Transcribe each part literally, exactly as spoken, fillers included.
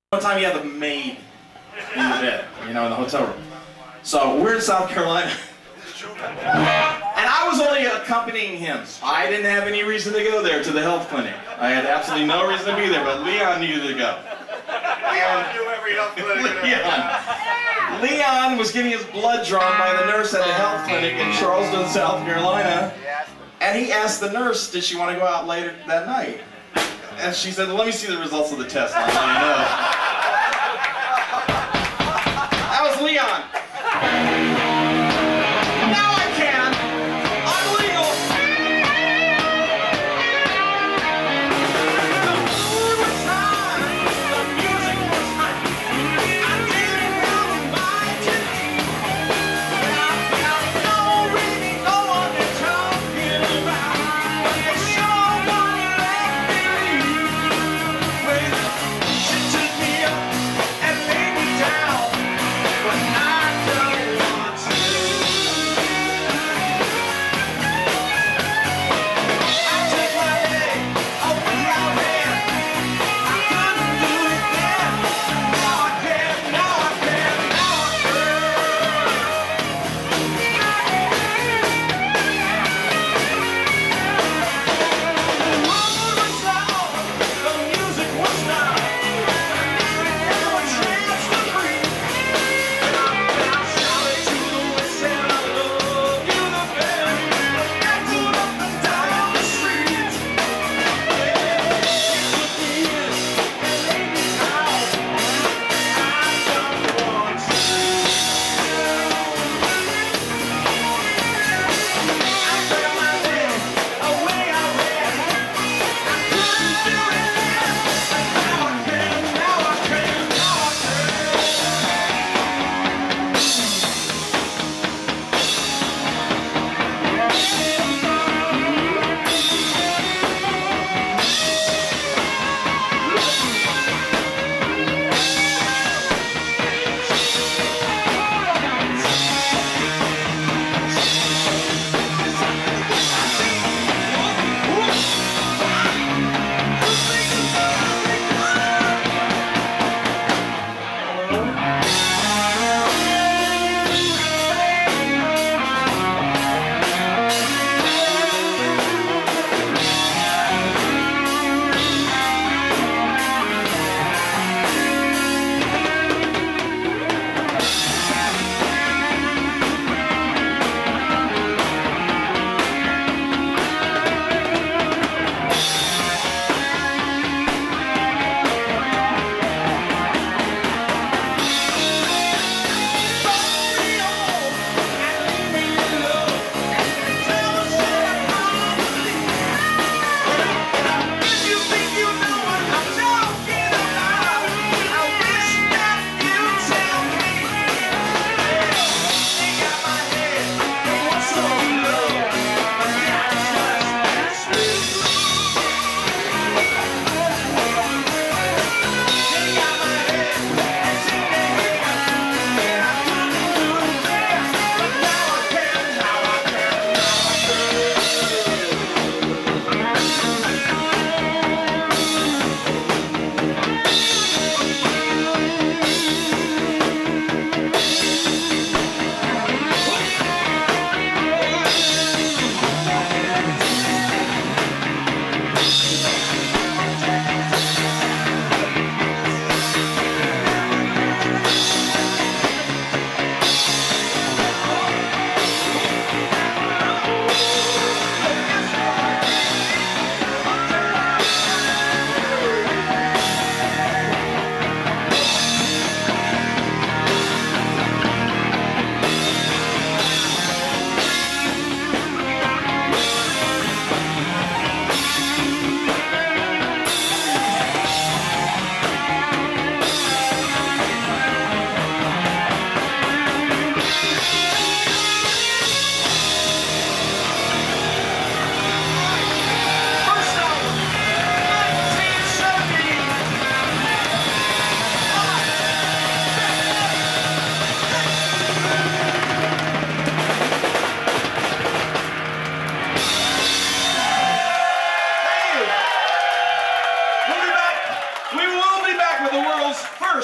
One time he had the maid in the bed, you know, in the hotel room. So we're in South Carolina, and I was only accompanying him. I didn't have any reason to go there to the health clinic. I had absolutely no reason to be there, but Leon needed to go. Leon knew every health clinic. Leon. Leon was getting his blood drawn by the nurse at a health clinic in Charleston, South Carolina, and he asked the nurse, did she want to go out later that night? And she said, well, let me see the results of the test, and I'll let you know. That was Leon. Now I can. I'm legal. The mood was high. The music was high. I didn't have my tea. But I don't really know what they're talking about. But they sure wanna let me leave. She took me up and laid me down. But I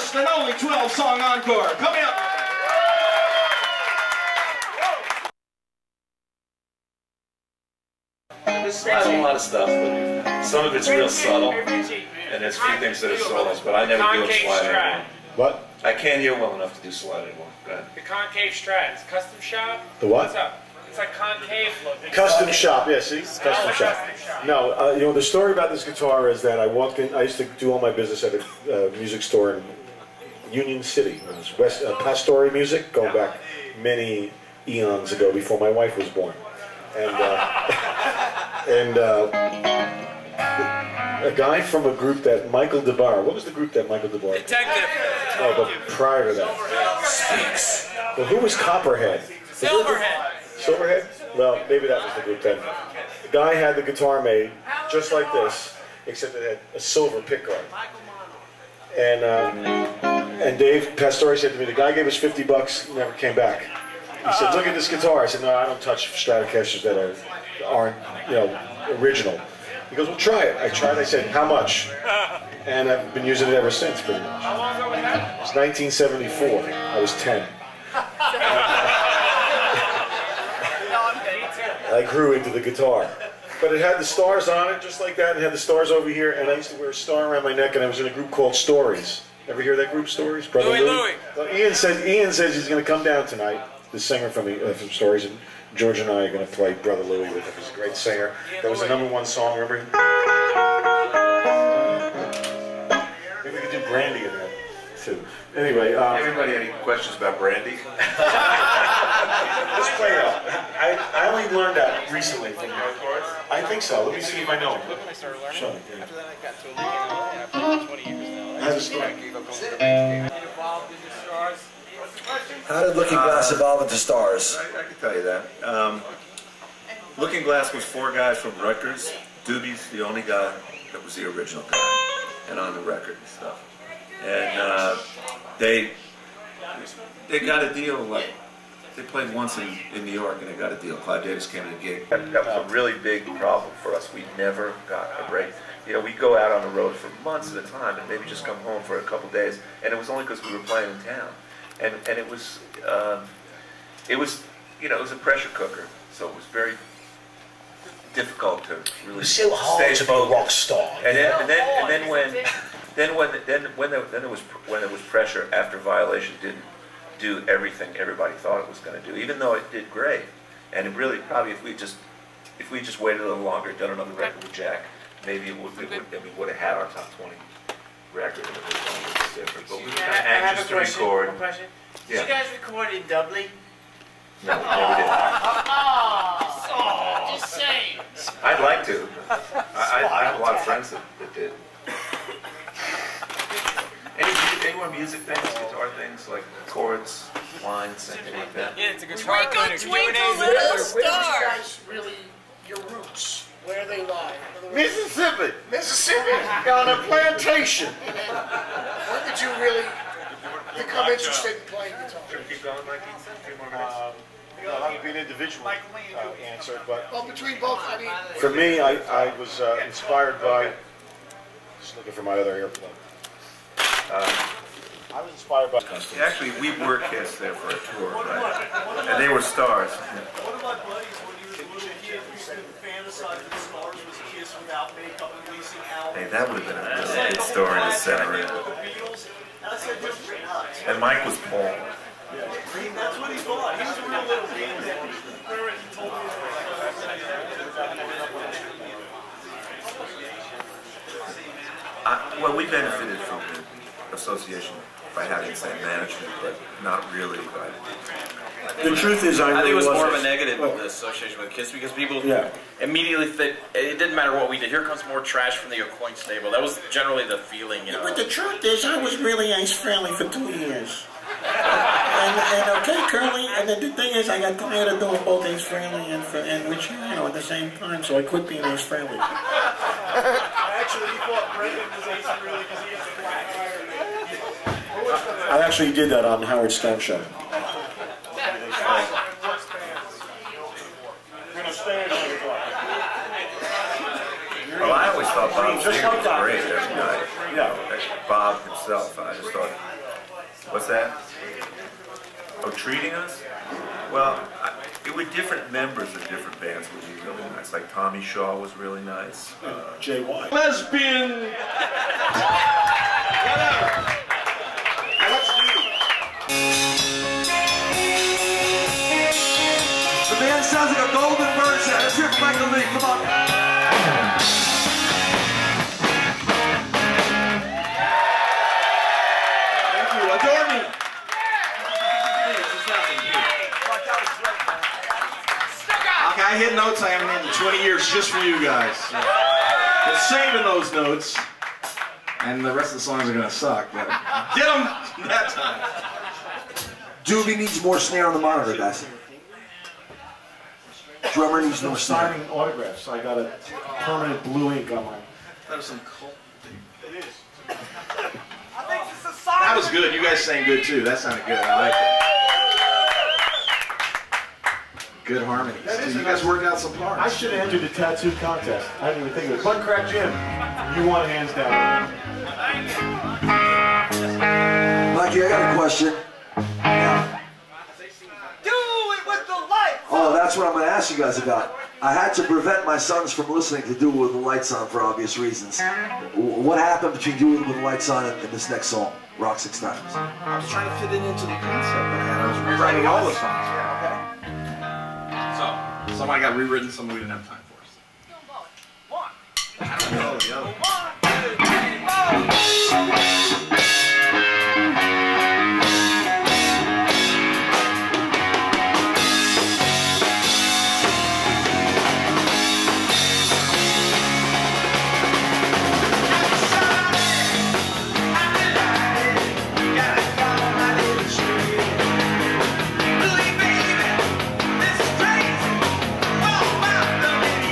first and only twelve song encore. Coming up. There's not a lot of stuff, but some of it's real subtle, and there's a few things that are solos, but I never do a slide anymore. What? I can't hear well enough to do slide anymore. Go ahead. The concave strats, custom shop. The what? What's up? It's like concave look. Custom shop, yeah, see? Custom Oh, shop. custom shop. No, uh, you know, the story about this guitar is that I walked in, I used to do all my business at a uh, music store in Union City. It was West, uh, Pastore Music, going back many eons ago before my wife was born. And, uh, and uh, a guy from a group that Michael DeBar, what was the group that Michael DeBar? Detective. Oh, but prior to that. Speaks. Well, who was Copperhead? Silverhead. Silverhead? Well, maybe that was the group then. The guy had the guitar made just like this, except it had a silver pickguard. And uh, and Dave Pastore said to me, the guy gave us fifty bucks, never came back. He said, look at this guitar. I said, no, I don't touch Stratocasters that are, aren't, you know, original. He goes, well, try it. I tried. I said, how much? And I've been using it ever since, pretty much. How long ago was that? It was nineteen seventy-four. I was ten. I grew into the guitar. But it had the stars on it, just like that. It had the stars over here, and I used to wear a star around my neck, and I was in a group called Stories. Ever hear that group, Stories? Brother Louie, Louie? Louie. Well, Ian says Ian says he's going to come down tonight. The singer from the, uh, from Stories, and George and I are going to play Brother Louie with him. He's a great singer. That was the number one song. Remember? Maybe we could do Brandy in that too. Anyway, um, Everybody any questions about Brandy? let's play it out. I, I only learned that recently from you. I think so. Let me see if I know. Show me. Yeah. After that, I got to a league in L A after like twenty years now. How's it start? Involved in the Starz. How did Looking Glass evolve into Starz? I, I can tell you that. Um, Looking Glass was four guys from Rutgers. Dube's the only guy that was the original guy and on the record and stuff. And uh, they they got a deal, like, they played once in, in New York and they got a deal. Clive Davis came to the gig. That, that was a really big problem for us. We never got a break. You know, we'd go out on the road for months at a time and maybe just come home for a couple days. And it was only because we were playing in town. And, and it was, um, it was, you know, it was a pressure cooker. So it was very difficult to really It's so hard stay to be a focused. rock star. And then, and then, and then when, then when, then when there, then there was when there was pressure after Violation didn't do everything everybody thought it was going to do, even though it did great. And it really probably if we just if we just waited a little longer, done another record with Jack, maybe it would, it would I mean, would have had our top twenty record. And it would have been different. But we were kind of I have anxious a to question. record. One question. Did Yeah. you guys record in Dublin? No, we never did. Oh, just saying. I'd like to. I, I, I have a lot of friends that, that did. Any, any more music things, guitar things, like chords, lines, anything like that? Yeah, it's a good Twinkle, twinkle, little star. Really, your roots, where they lie. In other words, Mississippi. Mississippi. On a plantation. when did you really become interested in playing guitar? Should we keep going, Mikey? Three more minutes. Um, well, that would be an individual uh, answer, but Well, between both, I mean, for me, I, I was uh, inspired by, just looking for my other earplug. Um, I was inspired by, Actually, we were Kiss there for a tour, right? And they were Stars. One of my buddies, when he was a little kid, used to fantasize that Starz was Kiss without makeup and releasing albums. Hey, that would have been a really good story to center in. With the Beatles, and I said, "You're nuts." And Mike was Paul. I mean, that's what he thought. He was a real little kid. He told me I, well, we benefited from the association by having the same management, but not really by... the truth is I I think really it was more wasn't- of a negative well, the association with Kiss because people Yeah. immediately think it didn't matter what we did. Here comes more trash from the O'Coin stable. That was generally the feeling, you know. But the truth is, I was really Ace Frehley for two years. and, and okay, Curly, and the, the thing is, I got tired of doing both Ace Frehley and, and Rich Hanno at the same time, so I quit being Ace Frehley. Actually, he thought Brendan was Ace Frehley because he has a black iron. I actually did that on Howard Stern show. Well, I always thought Bob just Seger like was that. great every night. Yeah. Bob himself, I just thought What's that? Oh, treating us? Well, I, it were different members of different bands would be really nice. Like Tommy Shaw was really nice. Uh, J Y. Lesbian. Whatever. Now let's do it. The band sounds like a golden bird sound. Let's hear from Michael Lee. Come on. Thank you. Adore me. Okay, I hit notes I haven't hit in twenty years just for you guys. Been saving those notes. And the rest of the songs are gonna suck, but get them that time. Dube needs more snare on the monitor, guys. Drummer needs more I'm snare. signing autographs. I got a permanent blue ink on my. That was some cult. It is. That was good. You guys sang good too. That sounded good. I like it. Good harmonies. That is Dude, you a guys nice- worked out some I parts. should have entered the tattoo contest. I didn't even think of it. Butt Crack Jim, you won hands down. Mikey, I got a question. Now, Do it with the lights. oh, that's what I'm going to ask you guys about. I had to prevent my sons from listening to Do It With the Lights On for obvious reasons. W- What happened between Do It With the Lights On and, and this next song, Rock Six Times? I was trying to fit it into the concept I had. I was rewriting all the songs. Yeah, okay. So, some I got rewritten, some we didn't have time for. One, I don't know the other. one, two, three, four. Believe me, this is crazy. Well, my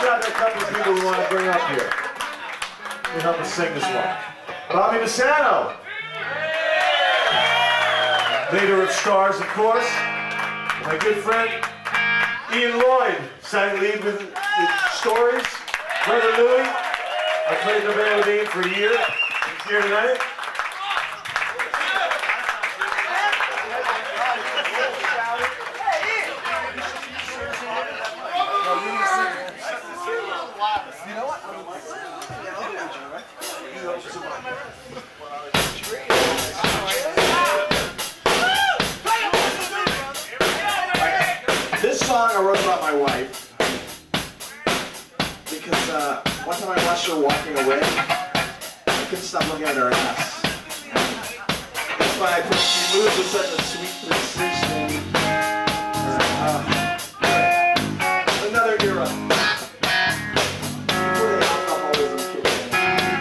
got a couple of people we want to bring up here. We help us sing this one. Bobby Messano, leader of Starz, of course. My good friend Ian Lloyd sang lead with, with Stories. Brother Louie, I played the band with Ian for a year. He's here tonight. This song I wrote about my wife because uh, one time I watched her walking away. I couldn't stop looking at her ass. That's why I put she moves with such a sweet precision. Uh, another era. Before the alcoholism kicked in.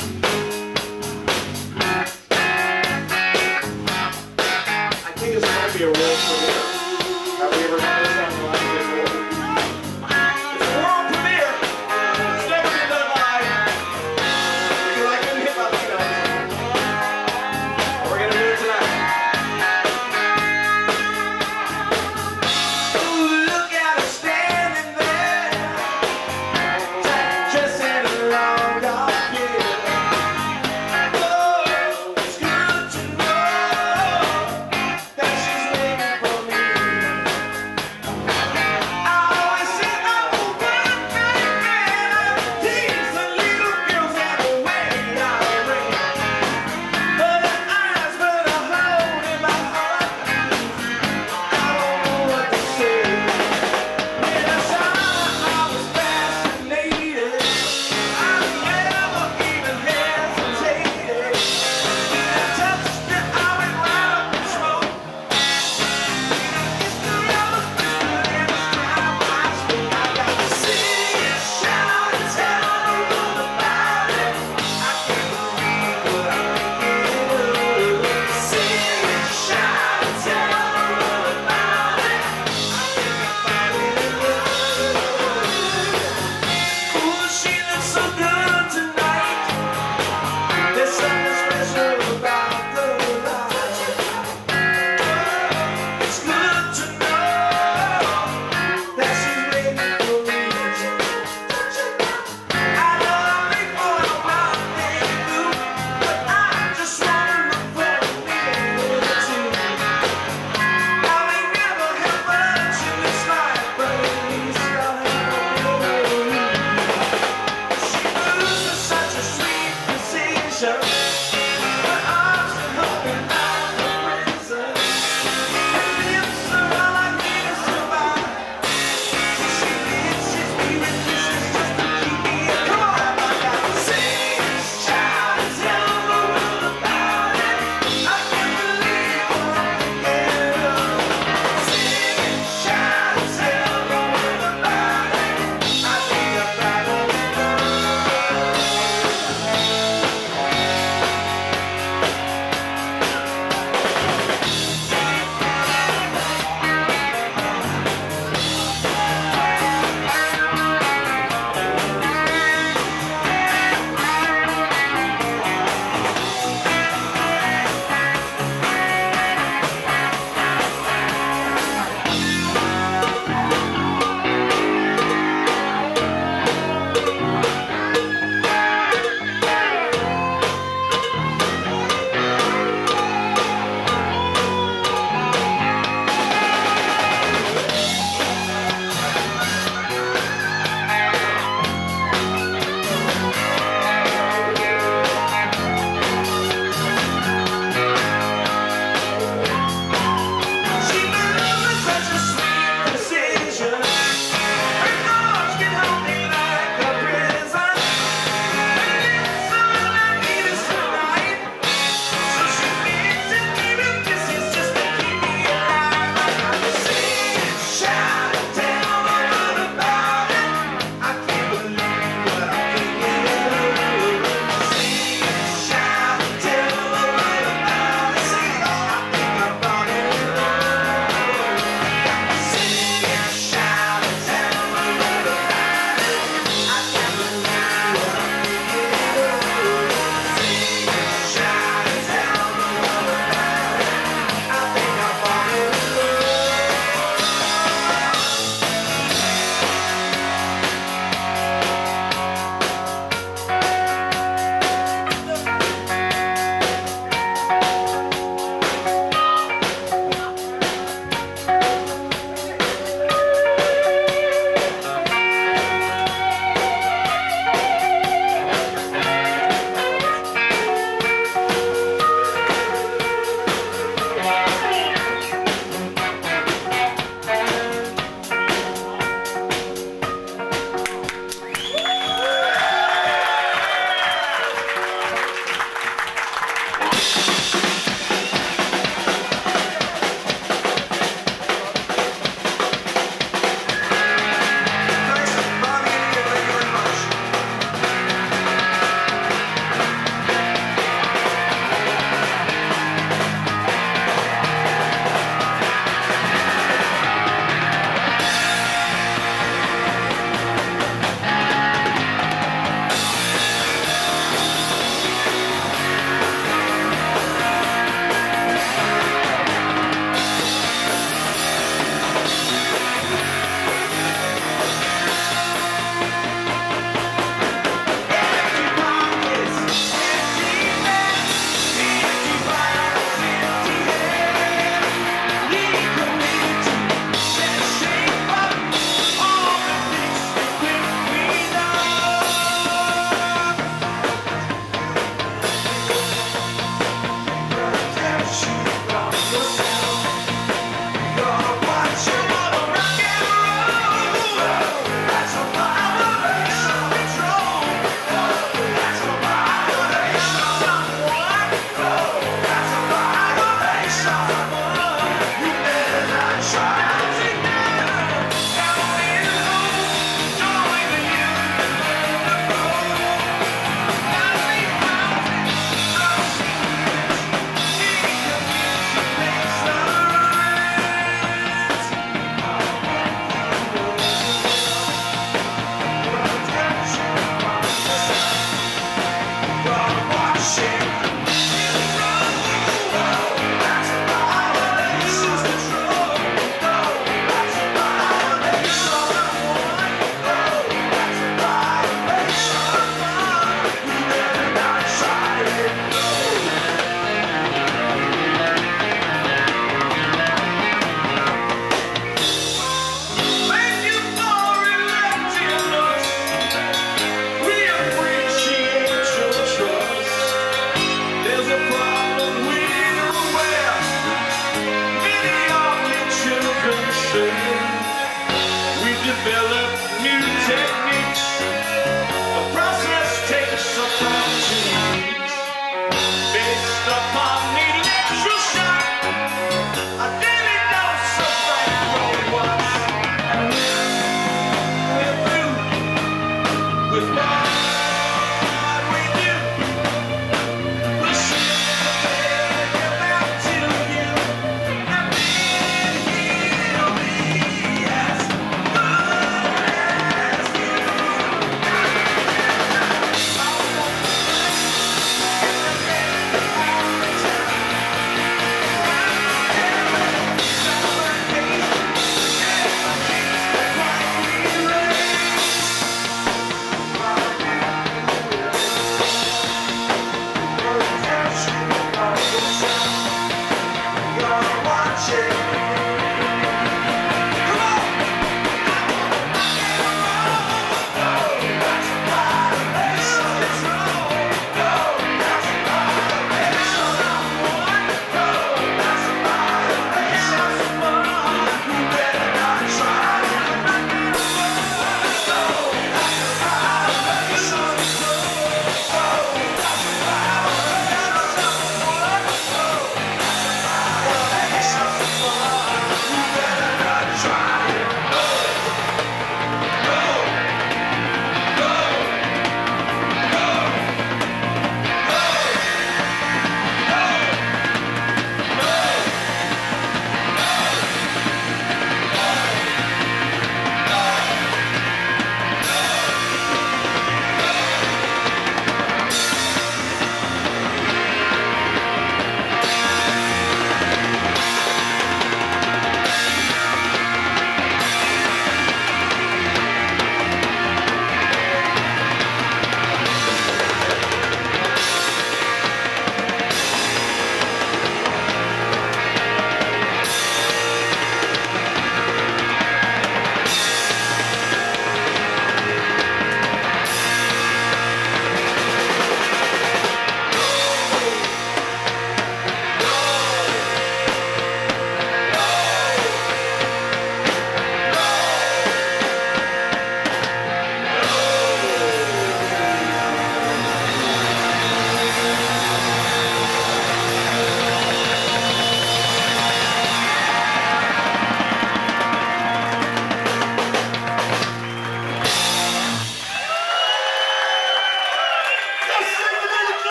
I think this might be a world premiere. Have we ever done this on the line before? It's a world premiere. It's never been done live. Because I couldn't hit my feet on it. We're going to do it tonight. Ooh, look at us standing there. Just in a long dark year. Oh, it's good to know that she's waiting for me. trade. We develop new techniques. The process takes upon two weeks. Based upon electrical shock, a daily dose of frank road wash. We're through with what we do. We'll ship the paper out to you. And then he'll be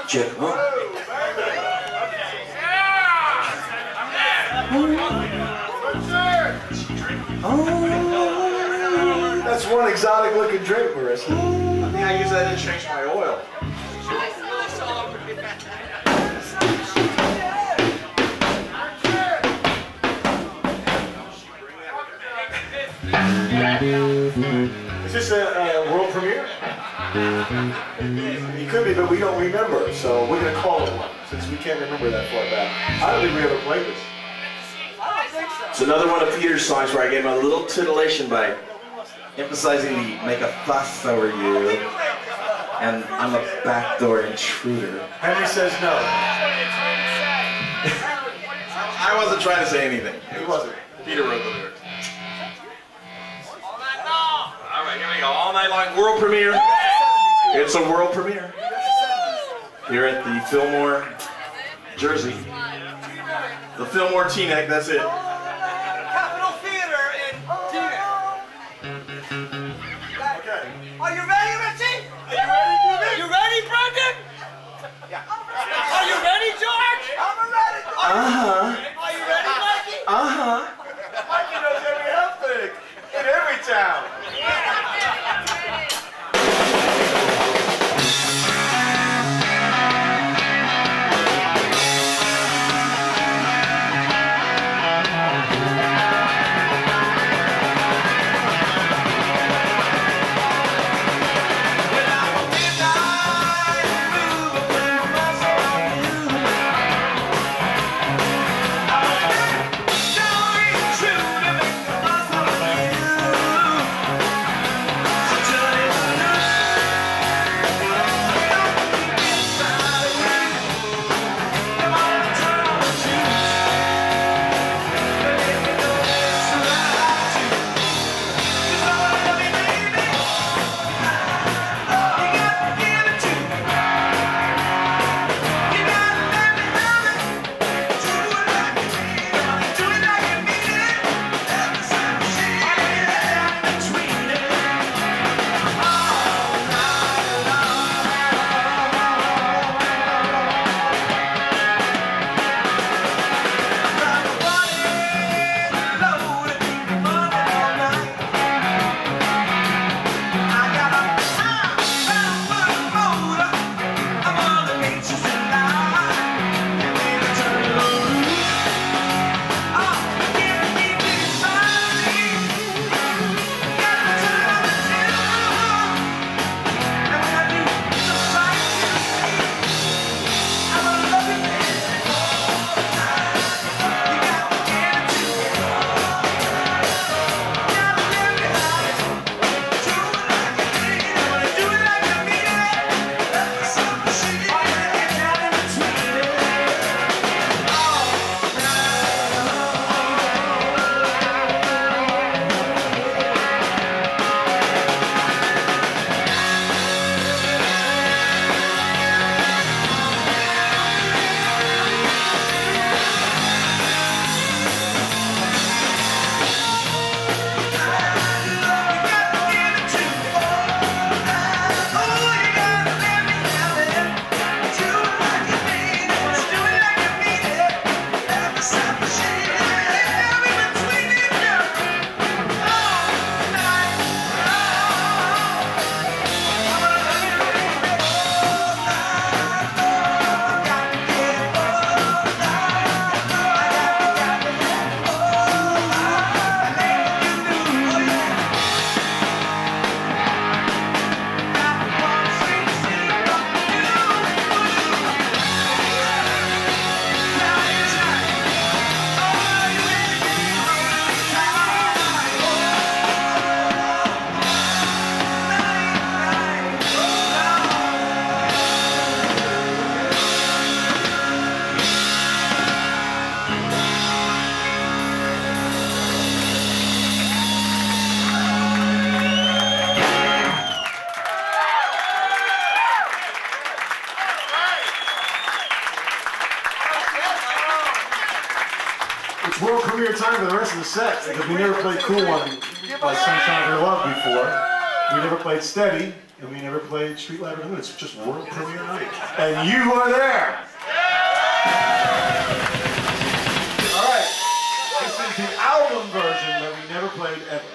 Chip, huh? Oh, that's one exotic looking drink, Marissa. I think I use that to change my oil. Is this a, a world premiere? It could be, but we don't remember, so we're going to call it one, since we can't remember that far back. I don't think we ever played this. It's another one of Peter's songs where I gave him a little titillation by emphasizing the make a fuss over you, and I'm a backdoor intruder. Henry says no. I wasn't trying to say anything. He wasn't. Peter wrote the lyrics. All right, here we go. All night long world premiere. It's a world premiere here at the Fillmore, Jersey. The Fillmore Teaneck, that's it. Capitol Theater in Teaneck. Okay. Are you ready, Richie? Are you ready, Dube? You ready, Brendan? Yeah. Are you ready, George? I'm ready. Uh-huh. Are you ready, Mikey? Uh-huh. Mikey knows every health thing in every town. It's world premiere time for the rest of the set because we never played Cool One by Sunshine of Your Love before. We never played Steady. and we never played Streetlight Rhythm. It's just world premiere night. And you are there! All right, this is the album version that we never played ever.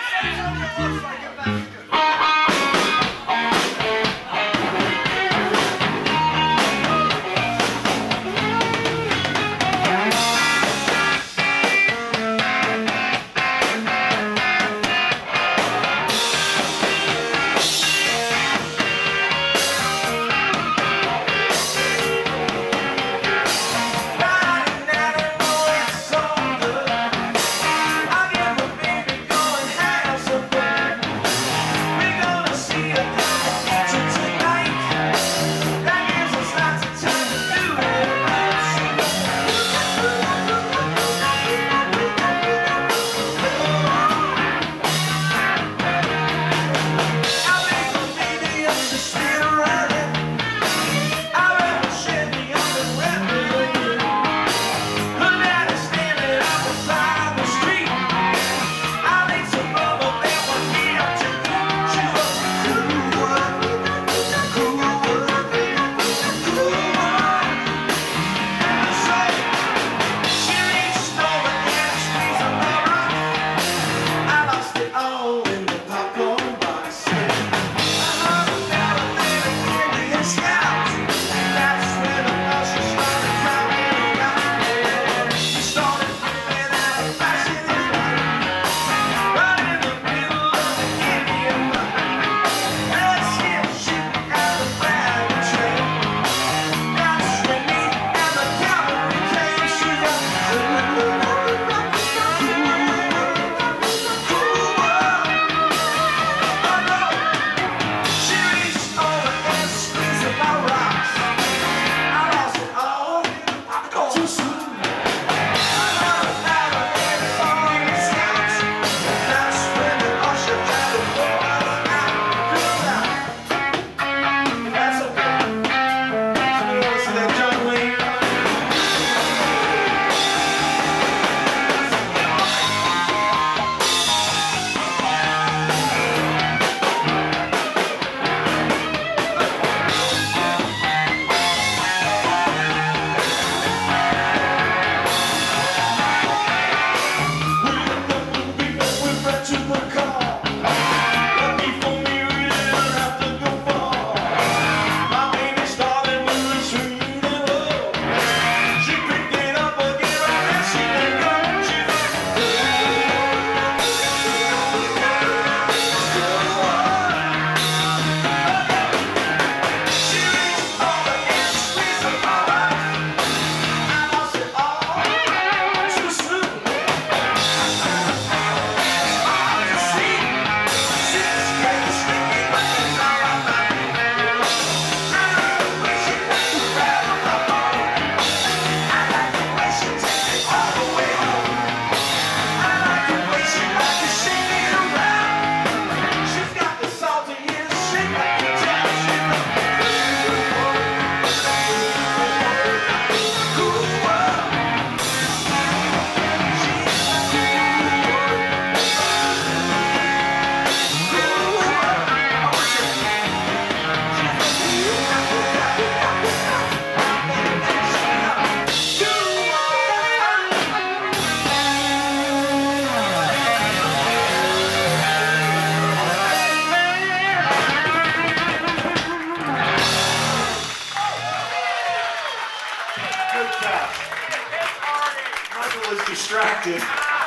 distracted.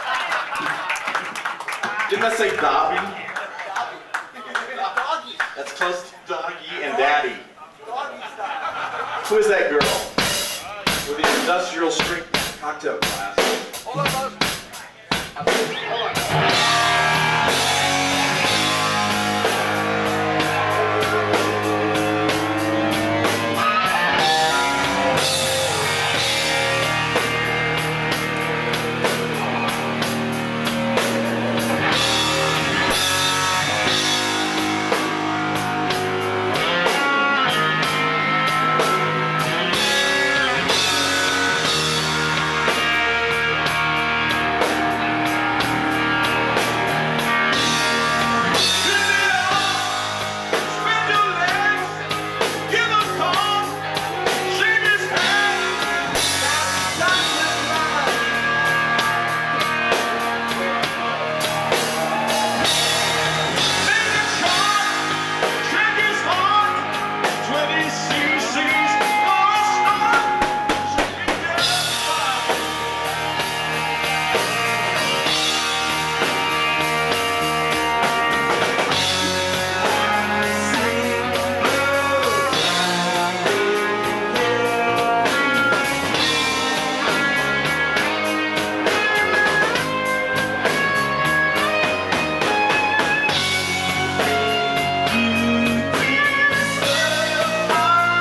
Didn't I say Dobby? That's close to Doggy and Daddy. Who is that girl with the industrial strength cocktail glass? Hold on, hold on. twenty cc's for a start. Thank you.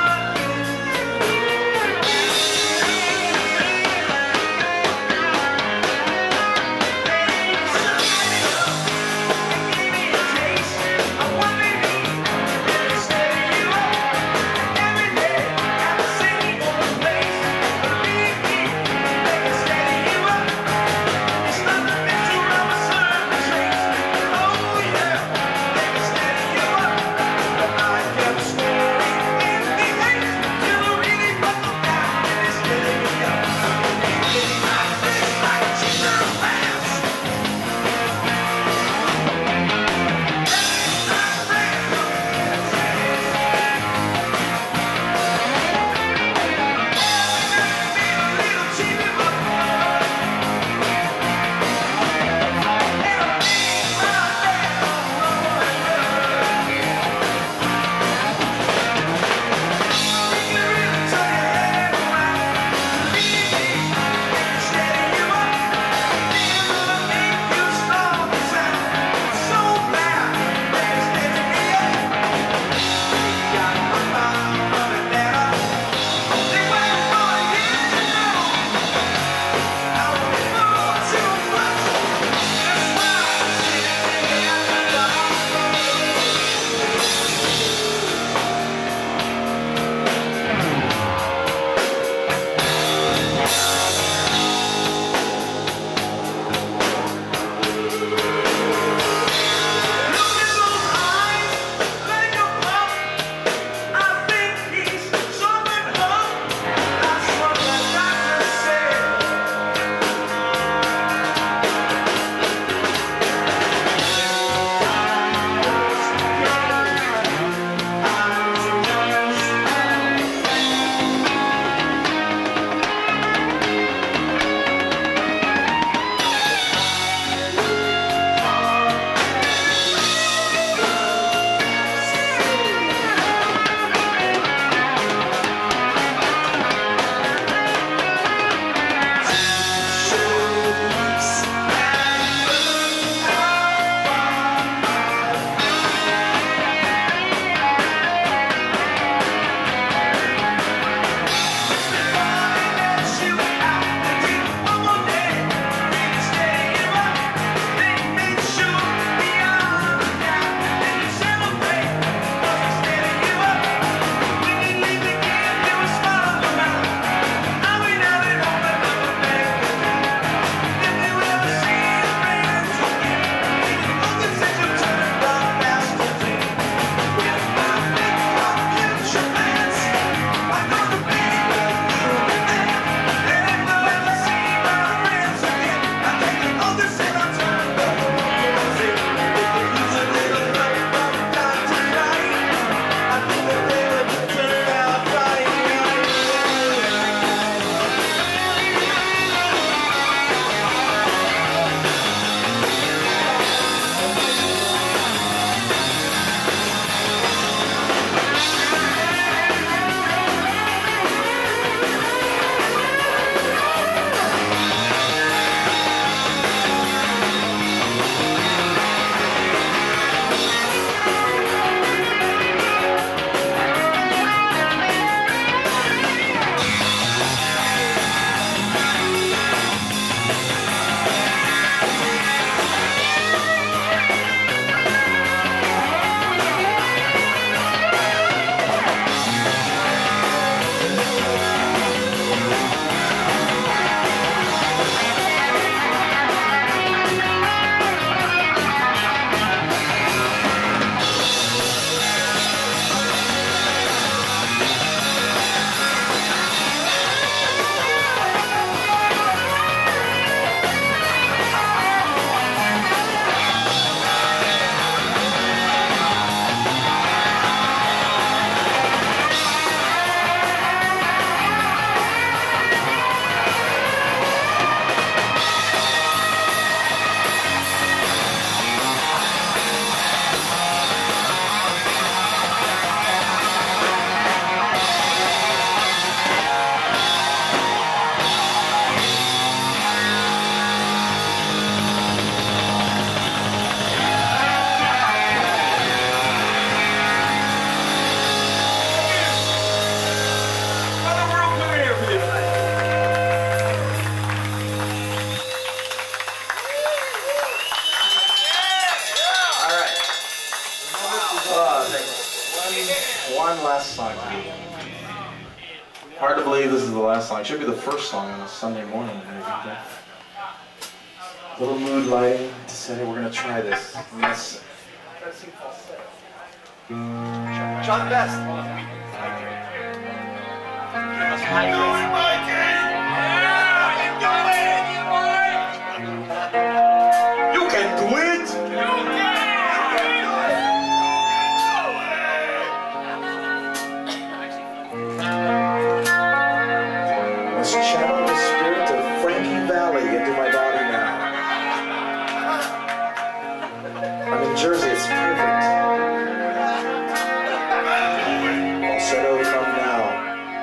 Hard to believe this is the last song. It should be the first song on a Sunday morning. Maybe. Little mood lighting to say we're gonna try this. Yes. John Best. You can do it! Let's channel the spirit of Frankie Valley into my body now. I'm in Jersey, it's perfect. Falsetto, come now.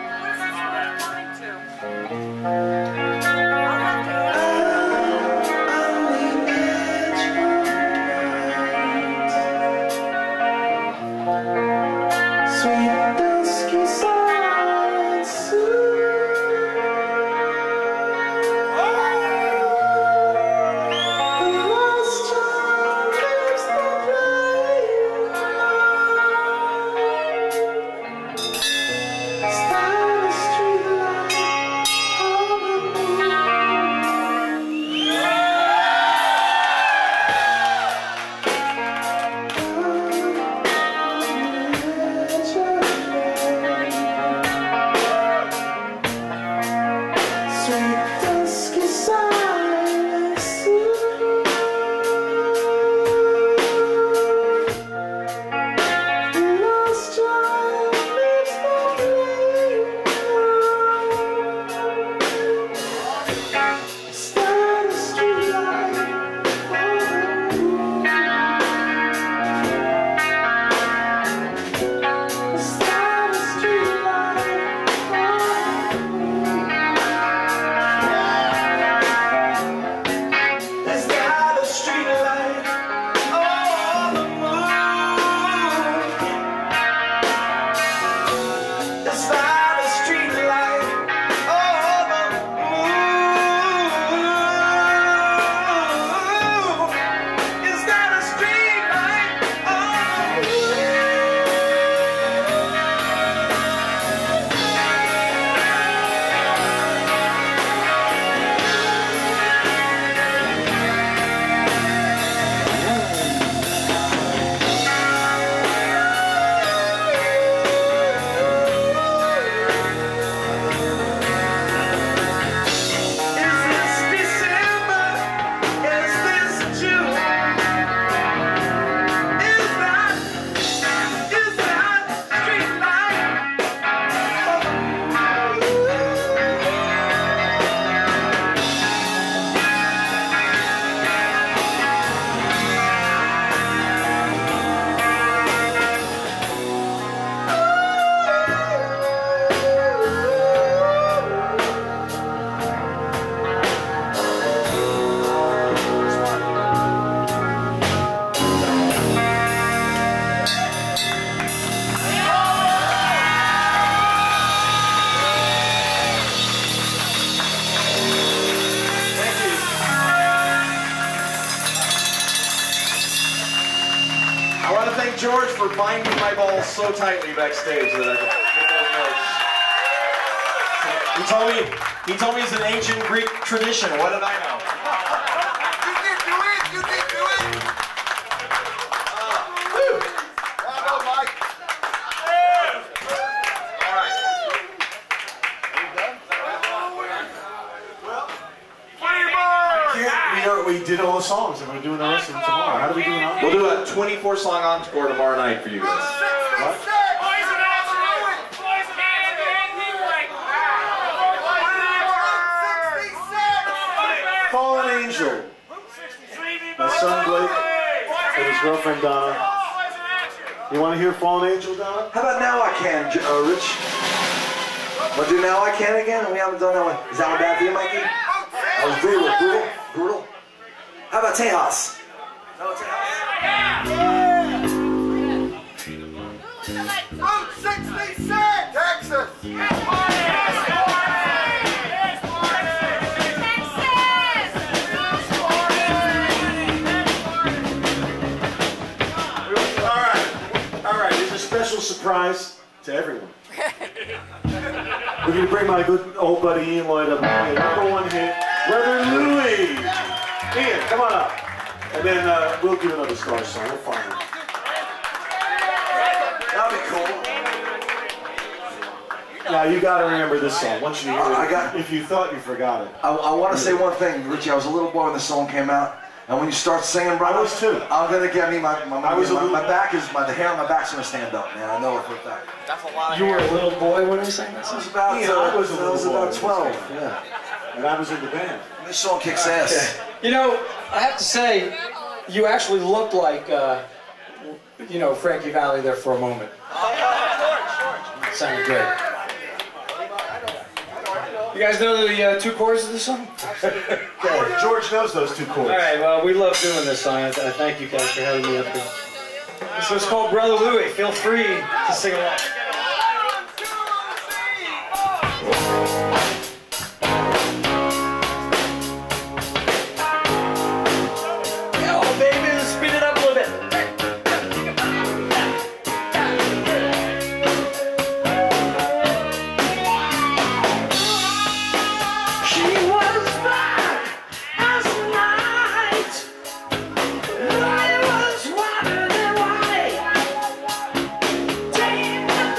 George for binding my balls so tightly backstage that I could get those notes. He told me, he told me it's an ancient Greek tradition. What did I know? You can do it! You can do it! Uh, woo! Bravo, Mike! All right. Are you done? Well, We, are, we did all the songs, and we're doing the rest of them tomorrow. How do we do it? We'll do a twenty-four song encore tomorrow night for you guys. What? Fallen Angel. My son Blake and his girlfriend Donna. You want to hear Fallen Angel, Donna? How about Now I Can, uh, Rich? Want to do Now I Can again? We haven't done that one. Is that one bad for you, Mikey? That was brutal, brutal, brutal. How about Tejas? No, Tejas. Route sixty-six, Texas. All right, all right. Here's a special surprise to everyone. We're going to bring my good old buddy Ian Lloyd up. My number one hit, Brother Louie. Ian, come on up. And then uh, we'll do another Starz song. We'll find it. That'll be cool. Now you got to remember this song. Once you hear I it, got, if you thought you forgot it. I, I want to say one thing, Richie. I was a little boy when the song came out, and when you start singing, brother, I was too. I'm gonna get me my my, my, I was my, a my back is my the hair on my back's gonna stand up, man. I know it for a fact. That's a lot of You were hair. a little boy when you sang this? I was about Yeah, uh, I was a I little was boy about when twelve. this Yeah. And I was in the band. This song kicks ass. You know, I have to say, you actually looked like, uh, you know, Frankie Valli there for a moment. It sounded great. You guys know the uh, two chords of the song? Yeah, George knows those two chords. All right, well, we love doing this song. I I thank you guys for having me up here. This was called Brother Louie. Feel free to sing along. Oh, baby, let's speed it up a little bit. She was black as the night. I was whiter than white. Day and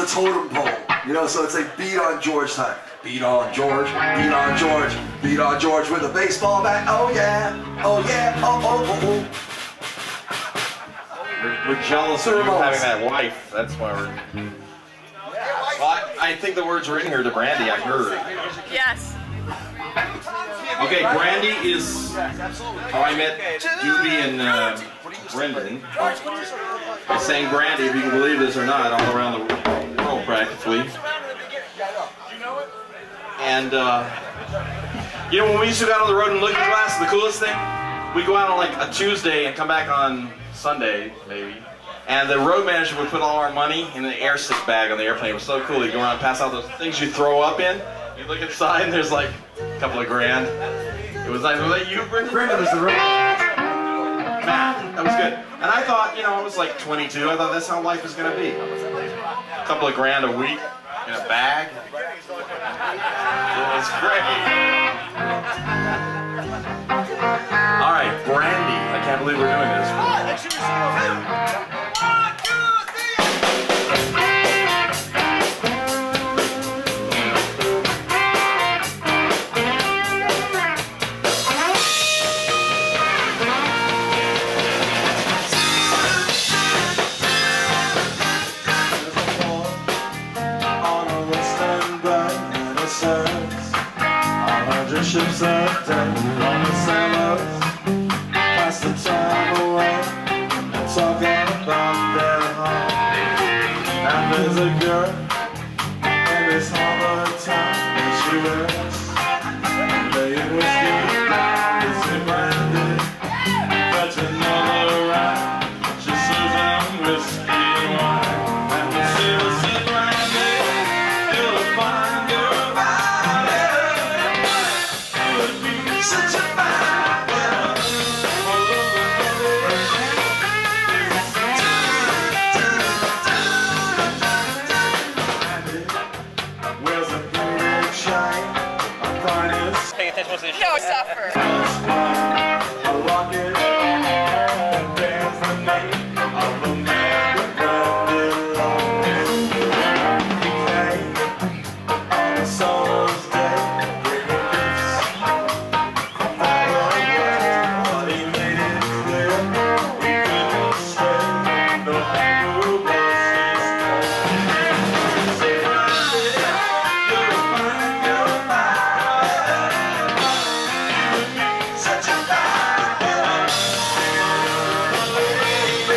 the totem pole. You know, so it's like beat on George time. Beat on George, beat on George, beat on George with a baseball bat. Oh yeah, oh yeah, oh oh oh oh. We're, we're jealous of you having that wife. That's why we're. Well, I, I think the words were in here to Brandy. I heard. Yes. Okay, Brandy is how I met Dube and uh, Brendan. I sang Brandy, if you can believe this or not, all around the world practically. And uh, you know, when we used to go out on the road in Looking Glass, the coolest thing, we go out on like a Tuesday and come back on Sunday, maybe. And the road manager would put all our money in an air sick bag on the airplane. It was so cool. He'd go around and pass out those things you throw up in. You look inside and there's like a couple of grand. It was like, was that you, Brendan? Brendan was the road. Matt, that was good. And I thought, you know, I was like twenty-two. I thought that's how life was going to be. A couple of grand a week in a bag. It was great. All right, Brandy. I can't believe we're doing this. Ships of death on the sailors, pass the time away and talk about their home. And there's a girl in this harbor town that she wears laying whiskey, whiskey brandy, fetch another ride. She serves them whiskey and wine, and the sailor said, Brandy, you're a fine girl. Such a fine girl. Where's a big shine? A finest. Pay attention to this. No, suffer. A locket that bears the name of the man with Brandy lost. He came on a summer's day, bringing gifts. But he made it clear we couldn't stay. No longer was his home. So Brandy, you're a fine girl. Such a fine girl.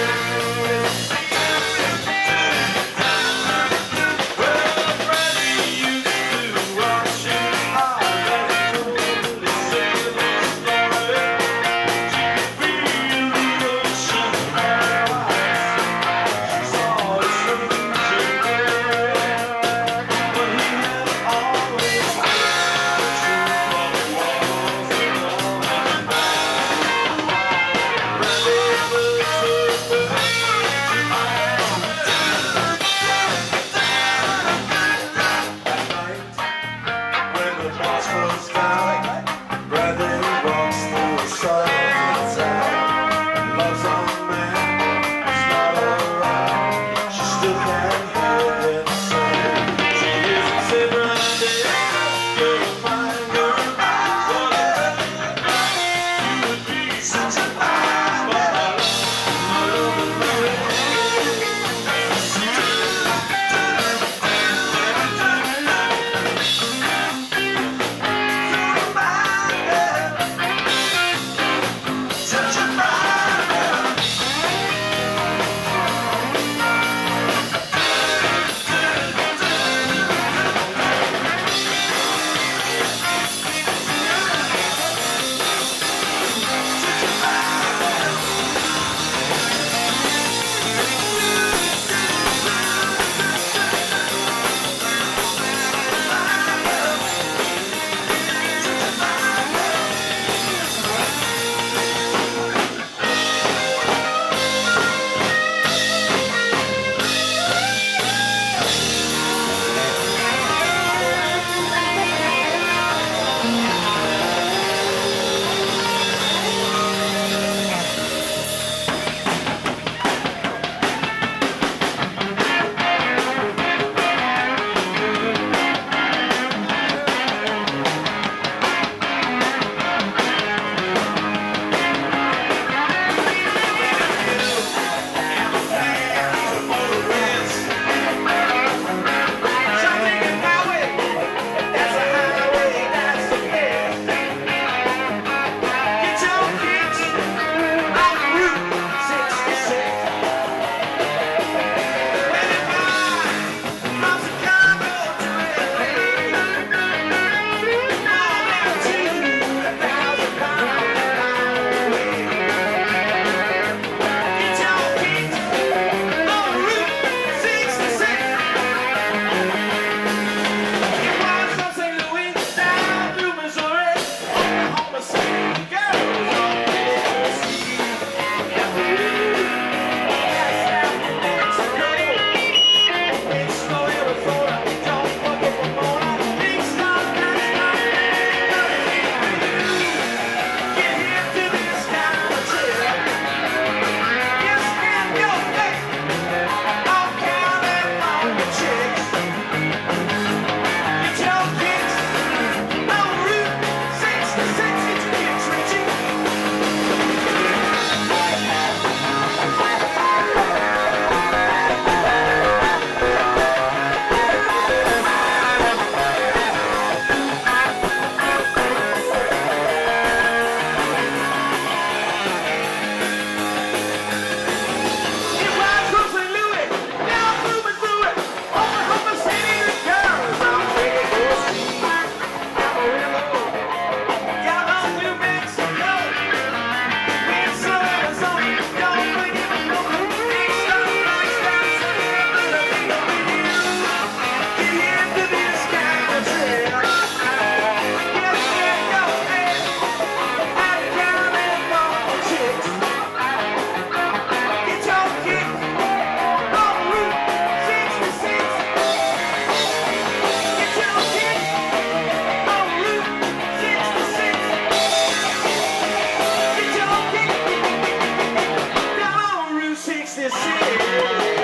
this city.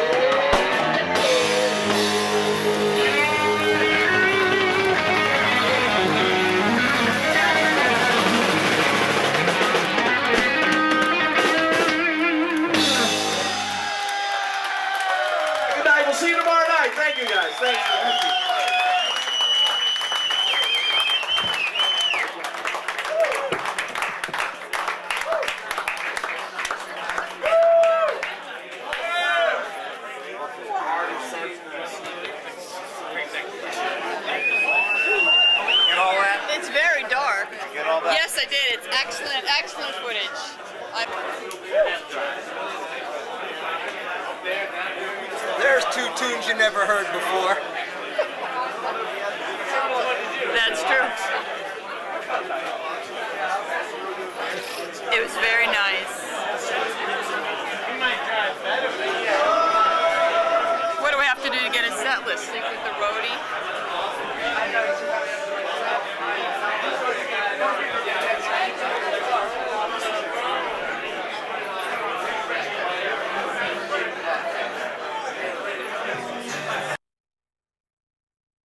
See you tomorrow night. Thank you, guys. Thank you. Thank you. Get all that? It's very dark. Get all that? Yes, I did. It's excellent, excellent footage. I There's two tunes you never heard before. That's true. It was very nice. What do we have to do to get a set list? Stick with the road